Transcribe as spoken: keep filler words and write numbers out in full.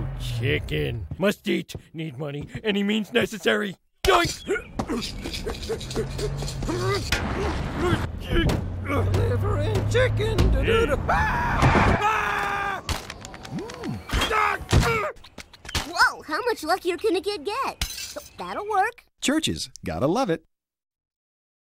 Oh, chicken. Must eat. Need money. Any means necessary. Yoink! Liver and chicken. Whoa, how much luckier can a kid get? That'll work. Churches, gotta love it.